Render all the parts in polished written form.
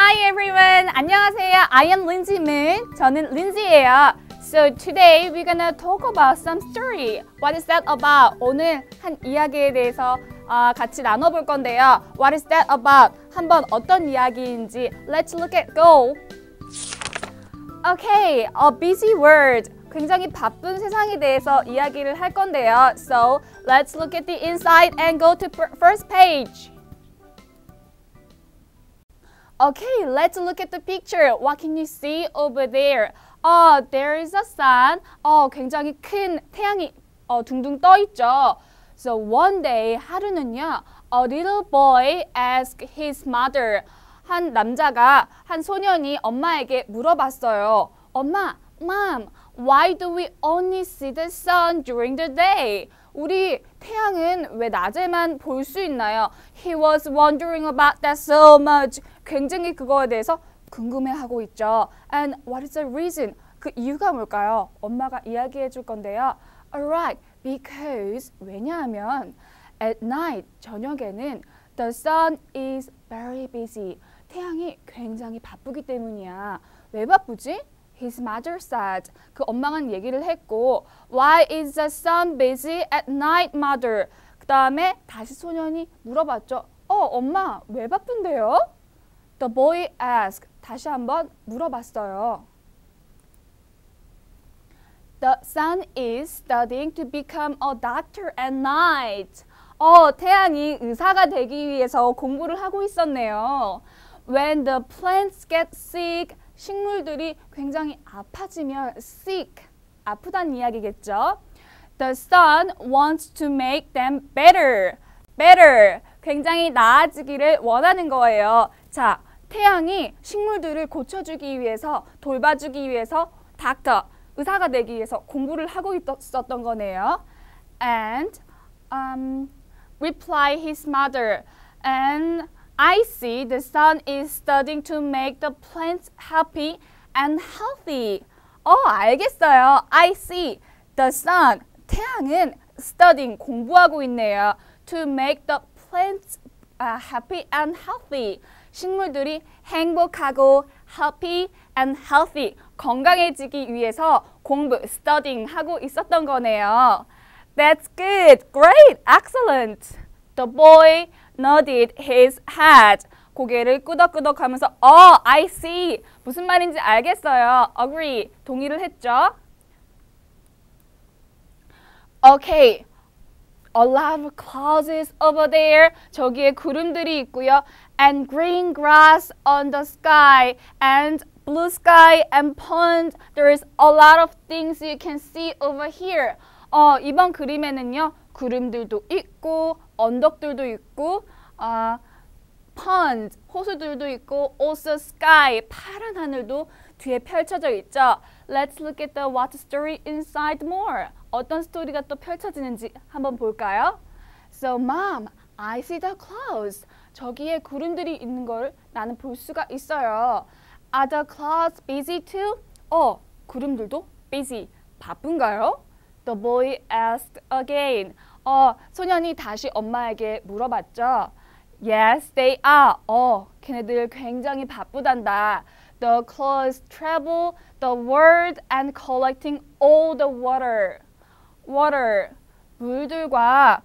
Hi everyone. 안녕하세요. I am Lindsay Moon. 저는 Lindsay예요. So today we're gonna talk about some story. What is that about? 오늘 한 이야기에 대해서 같이 나눠볼 건데요. What is that about? 한번 어떤 이야기인지 Let's look at go. Okay, a busy world. 굉장히 바쁜 세상에 대해서 이야기를 할 건데요. So let's look at the inside and go to first page. Okay, let's look at the picture. What can you see over there? There is a sun. 굉장히 큰 태양이 둥둥 떠 있죠. So one day, 하루는요, a little boy asked his mother. 한 남자가, 한 소년이 엄마에게 물어봤어요. 엄마, Mom, why do we only see the sun during the day? 우리 태양은 왜 낮에만 볼 수 있나요? He was wondering about that so much. 굉장히 그거에 대해서 궁금해하고 있죠. And what is the reason? 그 이유가 뭘까요? 엄마가 이야기해 줄 건데요. Alright, because 왜냐하면 at night, 저녁에는 the sun is very busy. 태양이 굉장히 바쁘기 때문이야. 왜 바쁘지? His mother said. 그 엄마는 얘기를 했고 Why is the sun busy at night, mother? 그 다음에 다시 소년이 물어봤죠. 엄마 왜 바쁜데요? The boy asked. 다시 한번 물어봤어요. The sun is studying to become a doctor at night. 태양이 의사가 되기 위해서 공부를 하고 있었네요. When the plants get sick, 식물들이 굉장히 아파지면 sick, 아프다는 이야기겠죠. The sun wants to make them better. better, 굉장히 나아지기를 원하는 거예요. 자, 태양이 식물들을 고쳐주기 위해서, 돌봐주기 위해서 doctor, 의사가 되기 위해서 공부를 하고 있었던 거네요. And reply his mother. And I see the sun is studying to make the plants happy and healthy. 알겠어요. I see the sun. 태양은 studying, 공부하고 있네요. To make the plants happy and healthy. 식물들이 행복하고 happy and healthy. 건강해지기 위해서 공부, studying 하고 있었던 거네요. That's good. Great. Excellent. The boy nodded his head. 고개를 끄덕끄덕 하면서 I see. 무슨 말인지 알겠어요. Agree. 동의를 했죠. Okay. A lot of clouds over there. 저기에 구름들이 있고요. And green grass on the sky. And blue sky and pond. There's a lot of things you can see over here. 이번 그림에는요. 구름들도 있고 언덕들도 있고 pond, 호수들도 있고 also sky, 파란 하늘도 뒤에 펼쳐져 있죠. Let's look at the what story inside more. 어떤 스토리가 또 펼쳐지는지 한번 볼까요? So mom, I see the clouds. 저기에 구름들이 있는 걸 나는 볼 수가 있어요. Are the clouds busy too? 구름들도 busy, 바쁜가요? The boy asked again. 소년이 다시 엄마에게 물어봤죠. Yes, they are. 걔네들 굉장히 바쁘단다. The clouds travel the world and collecting all the water. water, 물들과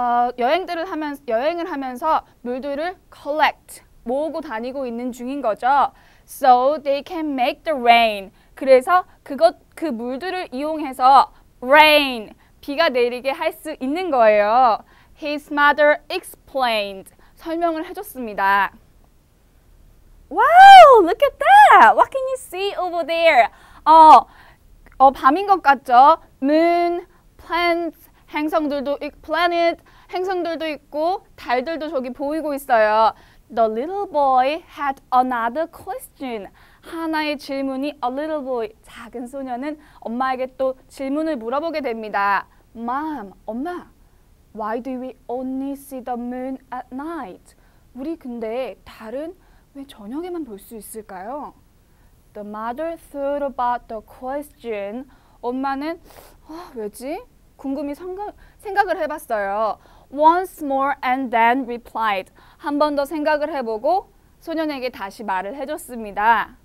여행을 하면서 물들을 collect, 모으고 다니고 있는 중인 거죠. So they can make the rain. 그래서 그 물들을 이용해서 rain, 비가 내리게 할 수 있는 거예요. His mother explained. 설명을 해줬습니다. Wow, look at that. What can you see over there? 밤인 것 같죠? Moon, planets, 행성들도 planet, 행성들도 있고 달들도 저기 보이고 있어요. The little boy had another question. 하나의 질문이 a little boy, 작은 소녀는 엄마에게 또 질문을 물어보게 됩니다. Mom, 엄마, why do we only see the moon at night? 우리 근데 달은 왜 저녁에만 볼 수 있을까요? The mother thought about the question. 엄마는 왜지? 궁금히 생각을 해봤어요. Once more and then replied. 한 번 더 생각을 해보고 소년에게 다시 말을 해줬습니다.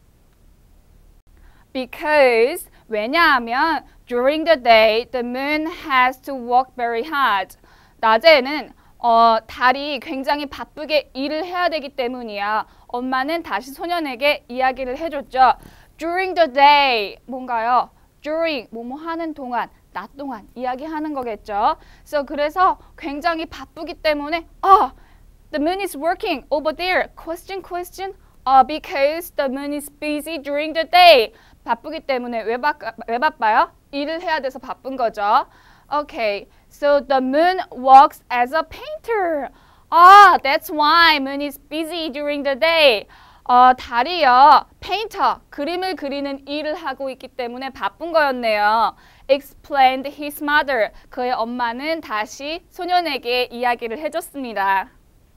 Because 왜냐하면 during the day the moon has to work very hard. 낮에는 달이 굉장히 바쁘게 일을 해야 되기 때문이야. 엄마는 다시 소년에게 이야기를 해줬죠. During the day 뭔가요? During 뭐뭐 하는 동안, 낮 동안 이야기하는 거겠죠. 그래서 굉장히 바쁘기 때문에 the moon is working over there. Question. Because the moon is busy during the day. 바쁘기 때문에 왜 바빠요? 일을 해야 돼서 바쁜 거죠. Okay, so the moon works as a painter. That's why moon is busy during the day. 달이요, painter, 그림을 그리는 일을 하고 있기 때문에 바쁜 거였네요. Explained his mother. 그의 엄마는 다시 소년에게 이야기를 해줬습니다.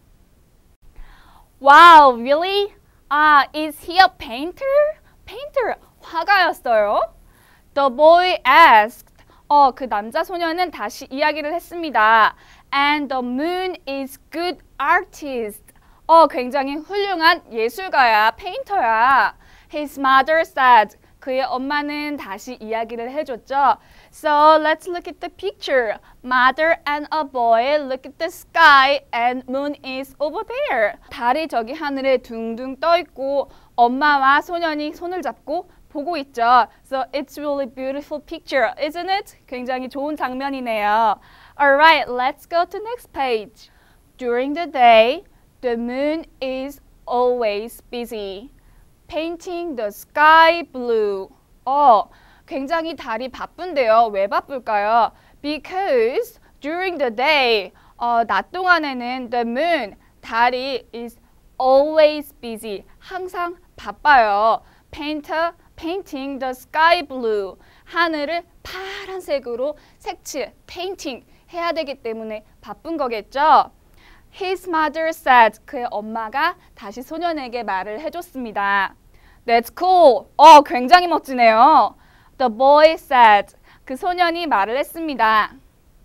Wow, really? Is he a painter? Painter, 화가였어요. The boy asked. 그 남자 소년은 다시 이야기를 했습니다. And the moon is good artist. 굉장히 훌륭한 예술가야, 페인터야. His mother said. 그의 엄마는 다시 이야기를 해줬죠. So let's look at the picture. Mother and a boy look at the sky and moon is over there. 달이 저기 하늘에 둥둥 떠 있고 엄마와 소년이 손을 잡고 보고 있죠. So it's really beautiful picture, isn't it? 굉장히 좋은 장면이네요. Alright, let's go to next page. During the day, the moon is always busy. Painting the sky blue. 굉장히 달이 바쁜데요. 왜 바쁠까요? Because during the day, 낮 동안에는 the moon, 달이 is always busy. 항상 바빠요. Painting the sky blue. 하늘을 파란색으로 색칠, painting 해야 되기 때문에 바쁜 거겠죠. His mother said. 그의 엄마가 다시 소년에게 말을 해줬습니다. That's cool. 굉장히 멋지네요. The boy said. 그 소년이 말을 했습니다.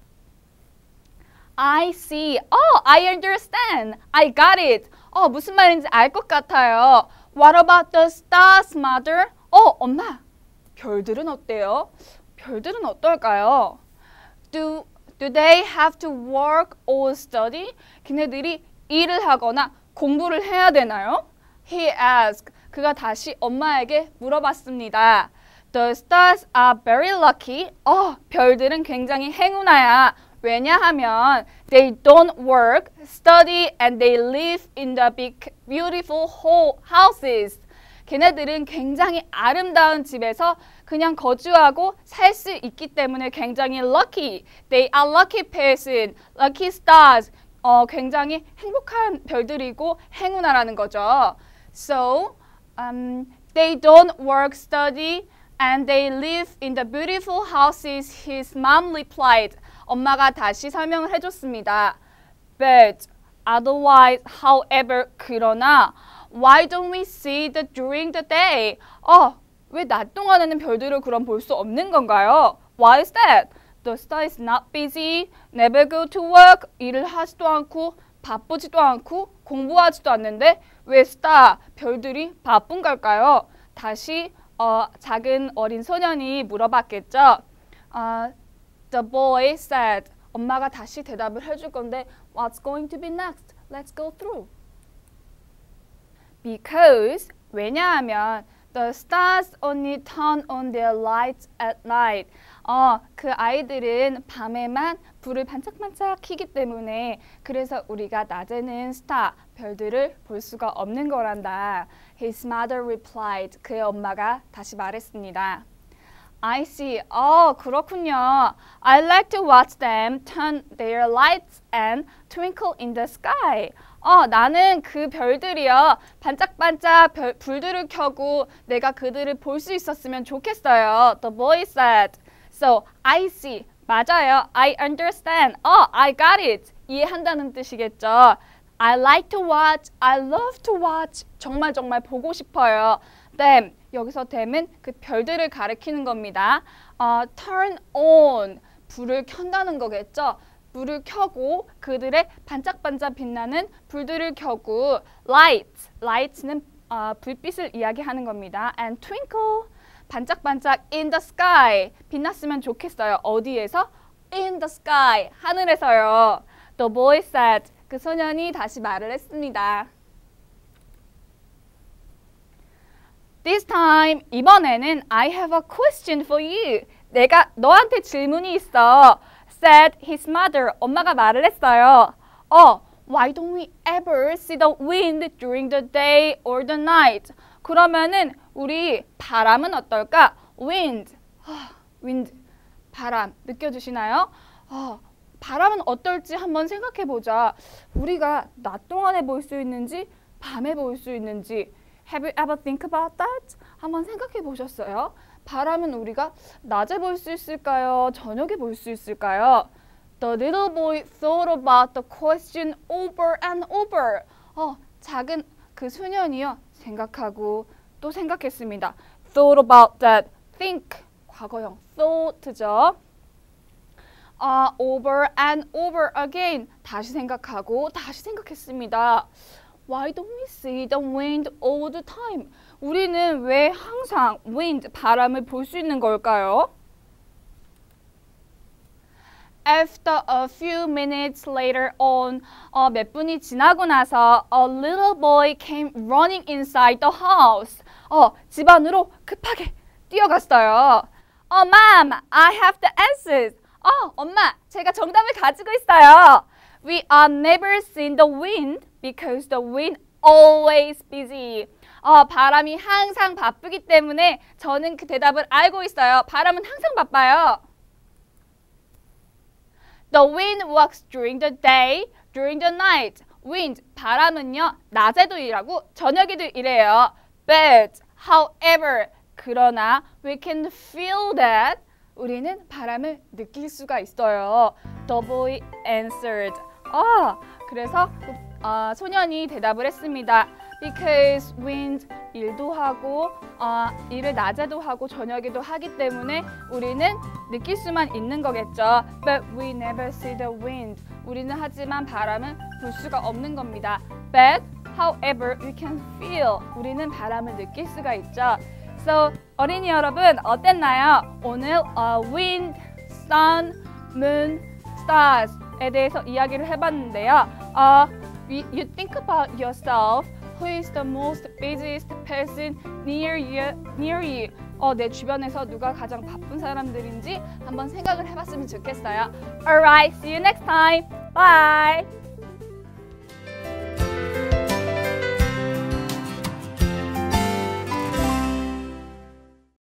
I see. I understand. I got it. 무슨 말인지 알 것 같아요. What about the stars, mother? 엄마. 별들은 어때요? 별들은 어떨까요? Do they have to work or study? 걔네들이 일을 하거나 공부를 해야 되나요? He asked. 그가 다시 엄마에게 물어봤습니다. The stars are very lucky. 별들은 굉장히 행운아야. 왜냐하면 they don't work, study, and they live in the big, beautiful houses. 걔네들은 굉장히 아름다운 집에서 그냥 거주하고 살 수 있기 때문에 굉장히 lucky. They are lucky person, lucky stars. 굉장히 행복한 별들이고 행운아라는 거죠. So, they don't work, study, and they live in the beautiful houses, his mom replied. 엄마가 다시 설명을 해줬습니다. But, otherwise, however, 그러나, why don't we see that during the day? 왜 낮 동안에는 별들을 그럼 볼 수 없는 건가요? Why is that? The star is not busy, never go to work, 일을 하지도 않고, 바쁘지도 않고, 공부하지도 않는데 왜 스타, 별들이 바쁜 걸까요? 다시 작은 어린 소년이 물어봤겠죠. The boy said. 엄마가 다시 대답을 해줄 건데 What's going to be next? Let's go through. Because 왜냐하면 the stars only turn on their lights at night. 그 아이들은 밤에만 불을 반짝반짝 켜기 때문에 그래서 우리가 낮에는 스타, 별들을 볼 수가 없는 거란다. His mother replied. 그의 엄마가 다시 말했습니다. I see. 그렇군요. I like to watch them turn their lights and twinkle in the sky. 나는 그 별들이요. 반짝반짝 불들을 켜고 내가 그들을 볼 수 있었으면 좋겠어요. The boy said. So, I see. 맞아요. I understand. I got it. 이해한다는 뜻이겠죠. I like to watch. I love to watch. 정말 보고 싶어요. Them. 여기서 them은 그 별들을 가리키는 겁니다. Turn on. 불을 켠다는 거겠죠. 불을 켜고 그들의 반짝반짝 빛나는 불들을 켜고 light는 불빛을 이야기하는 겁니다. And twinkle 반짝반짝 in the sky 빛났으면 좋겠어요. 어디에서? In the sky 하늘에서요. The boy said 그 소년이 다시 말을 했습니다. This time 이번에는 I have a question for you. 내가 너한테 질문이 있어. Said his mother. 엄마가 말을 했어요. Why don't we ever see the wind during the day or the night? 그러면은 우리 바람은 어떨까? Wind. 바람 느껴지시나요? 바람은 어떨지 한번 생각해 보자. 우리가 낮 동안에 볼 수 있는지 밤에 볼 수 있는지 Have you ever think about that? 한번 생각해 보셨어요? 바람은 우리가 낮에 볼 수 있을까요? 저녁에 볼 수 있을까요? The little boy thought about the question over and over. 작은 그 소년이요. 생각하고 또 생각했습니다. Thought about that. Think. 과거형. Thought죠. Over and over again. 다시 생각하고 다시 생각했습니다. Why don't we see the wind all the time? 우리는 왜 항상 wind, 바람을 볼 수 있는 걸까요? After a few minutes later on, 몇 분이 지나고 나서 a little boy came running inside the house. 집 안으로 급하게 뛰어갔어요. Mom, I have the answers. 엄마, 제가 정답을 가지고 있어요. We are never seen the wind because the wind always busy. 바람이 항상 바쁘기 때문에 저는 그 대답을 알고 있어요. 바람은 항상 바빠요. The wind works during the day, during the night. Wind, 바람은요, 낮에도 일하고 저녁에도 일해요. But, however, 그러나 we can feel that. 우리는 바람을 느낄 수가 있어요. The boy answered. 그래서 소년이 대답을 했습니다. Because wind 일도 하고 일을 낮에도 하고 저녁에도 하기 때문에 우리는 느낄 수만 있는 거겠죠. But we never see the wind. 우리는 하지만 바람은 볼 수가 없는 겁니다. But however we can feel. 우리는 바람을 느낄 수가 있죠. So 어린이 여러분 어땠나요? 오늘 wind, sun, moon, stars에 대해서 이야기를 해봤는데요. You think about yourself. Who is the most busiest person near you? 내 주변에서 누가 가장 바쁜 사람들인지 한번 생각을 해봤으면 좋겠어요. Alright, see you next time. Bye.